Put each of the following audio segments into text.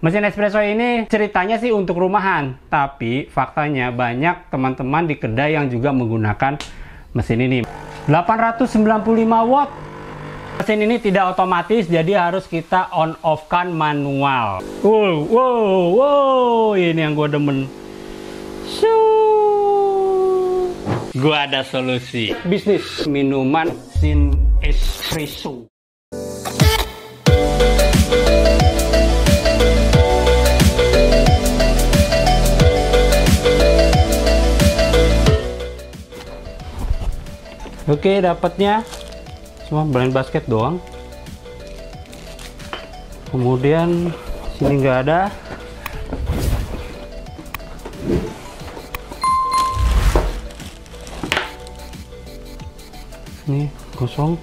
Mesin espresso ini ceritanya sih untuk rumahan, tapi faktanya banyak teman-teman di kedai yang juga menggunakan mesin ini. 895 watt. Mesin ini tidak otomatis, jadi harus kita on off kan manual. Wow, ini yang gue demen. Gue ada solusi. Bisnis minuman mesin espresso. Oke, dapatnya cuma blend basket doang. Kemudian sini nggak ada. Ini kosong.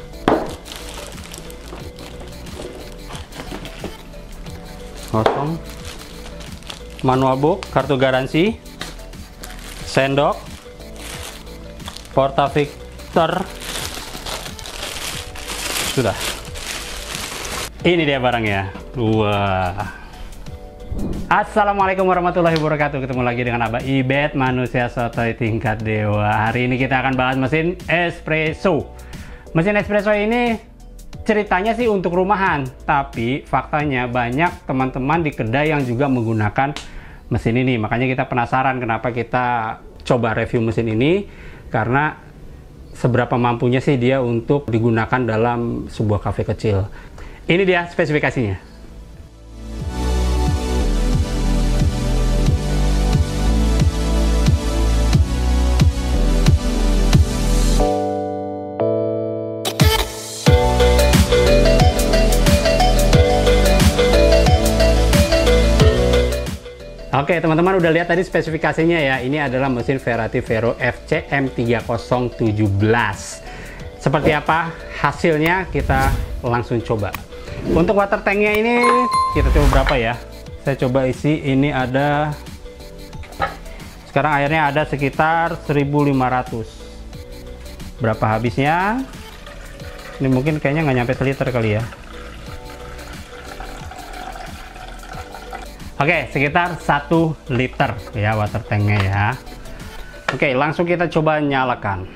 Kosong. Manual book, kartu garansi, sendok, portafix. Sudah. Ini dia barangnya. Wah. Assalamualaikum warahmatullahi wabarakatuh. Ketemu lagi dengan Abah Ibet, manusia sotoy tingkat dewa. Hari ini kita akan bahas mesin espresso. Mesin espresso ini ceritanya sih untuk rumahan, tapi faktanya banyak teman-teman di kedai yang juga menggunakan mesin ini. Makanya kita penasaran kenapa kita coba review mesin ini, karena seberapa mampunya sih dia untuk digunakan dalam sebuah kafe kecil. Ini dia spesifikasinya. Oke, teman-teman udah lihat tadi spesifikasinya ya. Ini adalah mesin Verati Vero FCM3017. Seperti apa hasilnya, kita langsung coba. Untuk water tanknya ini kita coba berapa ya. Saya coba isi, ini ada, sekarang airnya ada sekitar 1500. Berapa habisnya? Ini mungkin kayaknya nggak nyampe seliter kali ya. Oke, sekitar 1 liter ya water tanknya ya. Oke, langsung kita coba nyalakan.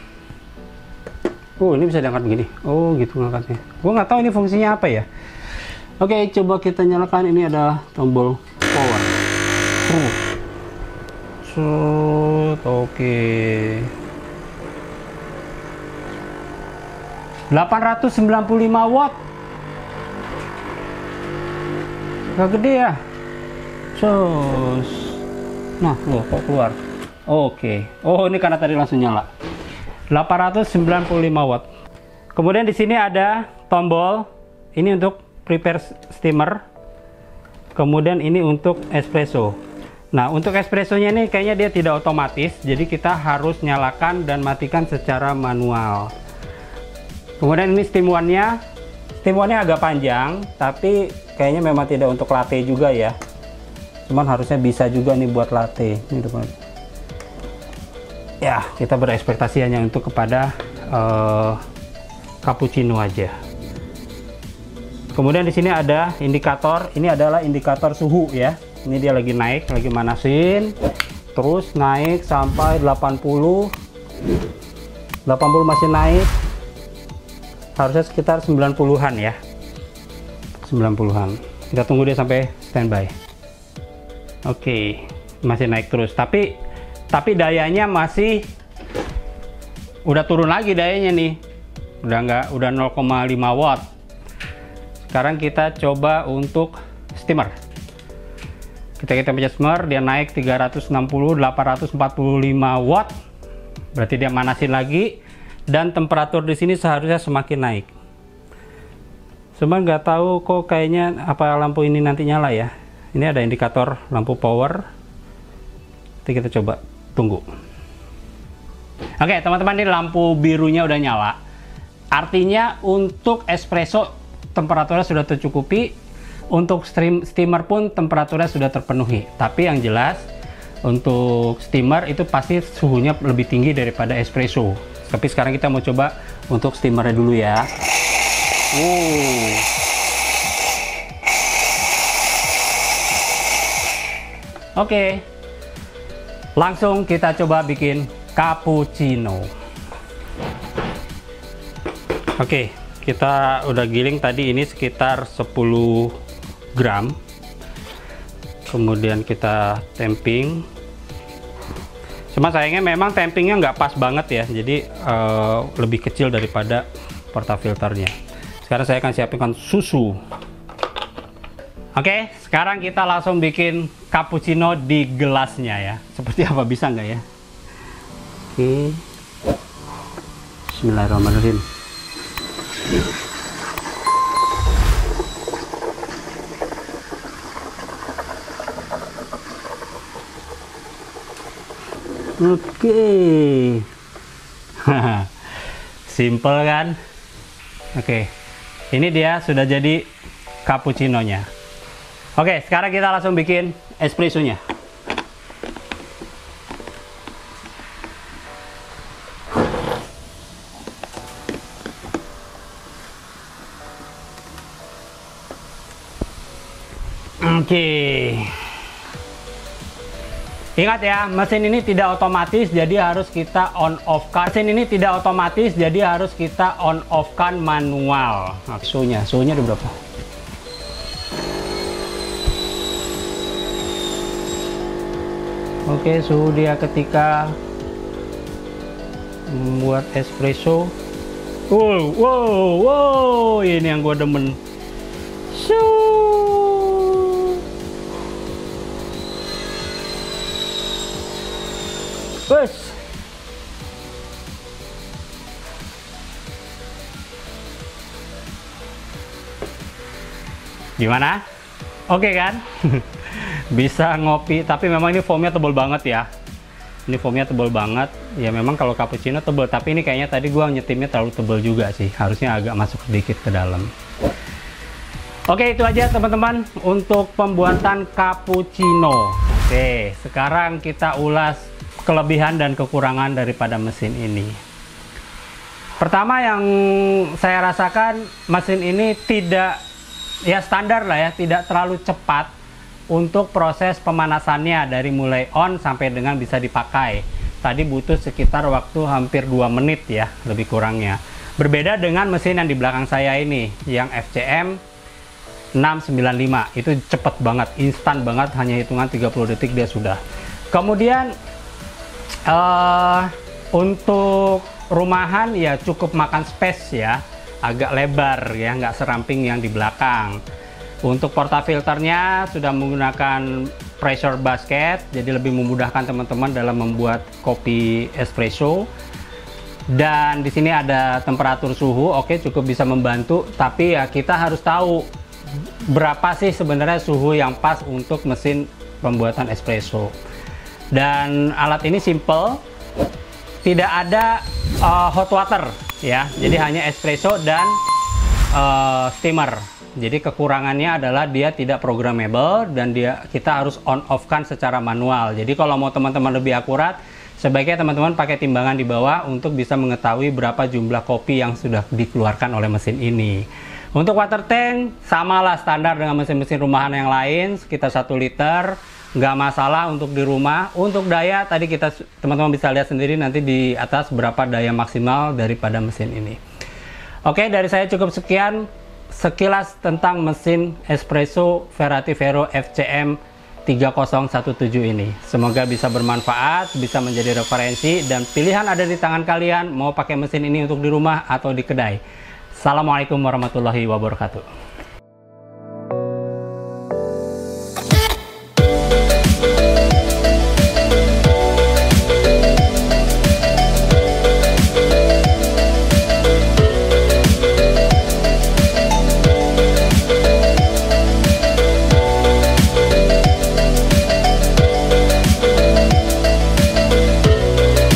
Ini bisa diangkat begini. Oh, gitu ngangkatnya. Gue nggak tahu ini fungsinya apa ya. Oke, coba kita nyalakan. Ini ada tombol power. Oke. 895 watt. Gak gede ya. Nah, loh kok keluar. Oke. Oh, ini karena tadi langsung nyala. 895 watt. Kemudian di sini ada tombol. Ini untuk prepare steamer. Kemudian ini untuk espresso. Nah, untuk espressonya ini kayaknya dia tidak otomatis. Jadi kita harus nyalakan dan matikan secara manual. Kemudian ini steam one-nya. Steam one-nya agak panjang, tapi kayaknya memang tidak untuk latte juga ya. Cuman harusnya bisa juga nih buat latte. Ini depan. Ya, kita berekspektasi hanya untuk kepada cappuccino aja. Kemudian di sini ada indikator. Ini adalah indikator suhu ya. Ini dia lagi naik, lagi manasin. Terus naik sampai 80. 80 masih naik. Harusnya sekitar 90-an ya. 90-an. Kita tunggu dia sampai standby. Oke, masih naik terus, tapi dayanya masih udah turun lagi dayanya nih. Udah 0,5 watt. Sekarang kita coba untuk steamer. Kita pencet steamer, dia naik 360, 845 watt. Berarti dia manasin lagi, dan temperatur di sini seharusnya semakin naik. Cuman nggak tahu kok kayaknya apa lampu ini nanti nyala ya. Ini ada indikator lampu power. Nanti kita coba tunggu. Oke, teman-teman, ini lampu birunya udah nyala. Artinya untuk espresso temperaturnya sudah tercukupi. Untuk steamer pun temperaturnya sudah terpenuhi. Tapi yang jelas untuk steamer itu pasti suhunya lebih tinggi daripada espresso. Tapi sekarang kita mau coba untuk steamernya dulu ya. Oke, langsung kita coba bikin cappuccino. Oke, kita udah giling tadi ini sekitar 10 gram. Kemudian kita temping. Cuma sayangnya memang tempingnya nggak pas banget ya, jadi lebih kecil daripada portafilternya. Sekarang saya akan siapkan susu. Oke, sekarang kita langsung bikin cappuccino di gelasnya ya. Seperti apa, bisa nggak ya? Oke, bismillahirrahmanirrahim. Oke, simple kan? Oke, ini dia sudah jadi cappuccino-nya. Oke, sekarang kita langsung bikin espresso-nya. Oke. Ingat ya, mesin ini tidak otomatis, jadi harus kita on off kan. Mesin ini tidak otomatis, jadi harus kita on off kan manual. Nah, suhunya udah berapa? Oke, suhu dia ketika membuat espresso. Wow, ini yang gue demen. Bus. Gimana? Oke kan? Bisa ngopi, tapi memang ini foamnya tebal banget ya. Ini foamnya tebal banget. Ya memang kalau cappuccino tebal, tapi ini kayaknya tadi gua nyetimnya terlalu tebal juga sih. Harusnya agak masuk sedikit ke dalam. Oke, itu aja teman-teman untuk pembuatan cappuccino. Oke, sekarang kita ulas kelebihan dan kekurangan daripada mesin ini. Pertama yang saya rasakan, mesin ini tidak, ya standar lah ya, tidak terlalu cepat untuk proses pemanasannya dari mulai on sampai dengan bisa dipakai. Tadi butuh sekitar waktu hampir 2 menit ya, lebih kurangnya. Berbeda dengan mesin yang di belakang saya ini, yang FCM 695. Itu cepet banget, instan banget, hanya hitungan 30 detik dia sudah. Kemudian untuk rumahan ya cukup makan space ya, agak lebar ya, nggak seramping yang di belakang. Untuk portafilternya sudah menggunakan pressure basket, jadi lebih memudahkan teman-teman dalam membuat kopi espresso. Dan di sini ada temperatur suhu, oke, cukup bisa membantu, tapi ya kita harus tahu berapa sih sebenarnya suhu yang pas untuk mesin pembuatan espresso. Dan alat ini simple, tidak ada hot water ya, jadi hanya espresso dan steamer. Jadi kekurangannya adalah dia tidak programmable dan kita harus on off kan secara manual. Jadi kalau mau teman-teman lebih akurat, sebaiknya teman-teman pakai timbangan di bawah untuk bisa mengetahui berapa jumlah kopi yang sudah dikeluarkan oleh mesin ini. Untuk water tank samalah standar dengan mesin-mesin rumahan yang lain, sekitar 1 liter. Nggak masalah untuk di rumah. Untuk daya tadi teman-teman bisa lihat sendiri nanti di atas berapa daya maksimal daripada mesin ini. Oke, dari saya cukup sekian sekilas tentang mesin espresso Verati Vero FCM 3017 ini. Semoga bisa bermanfaat, bisa menjadi referensi, dan pilihan ada di tangan kalian mau pakai mesin ini untuk di rumah atau di kedai. Assalamualaikum warahmatullahi wabarakatuh.